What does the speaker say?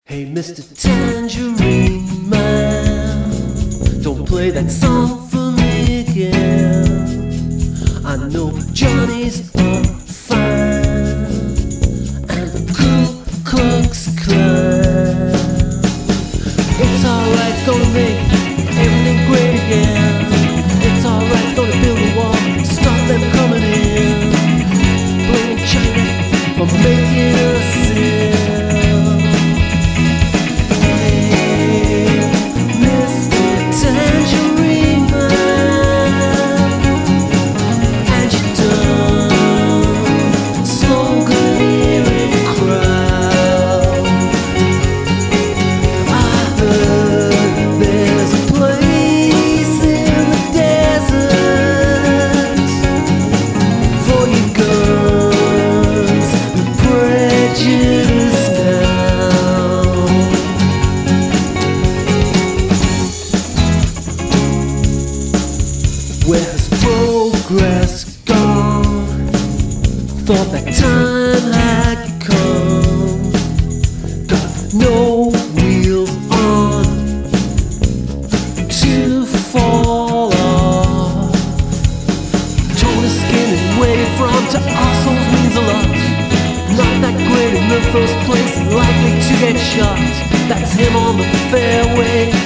Hey, Mr. Tangerine Man, don't play that song for me again. I know Johnny's a fan, and the Ku Klux Clan. It's alright, gonna make everything great again. It's alright, gonna build a wall to stop them coming in. Blame China for making us sin. Where's progress gone? Thought that time had come. Got no wheels on to fall off. Tone of skin and where you're from to assholes means a lot. Not that great in the first place, likely to get shot. That's him on the fairway.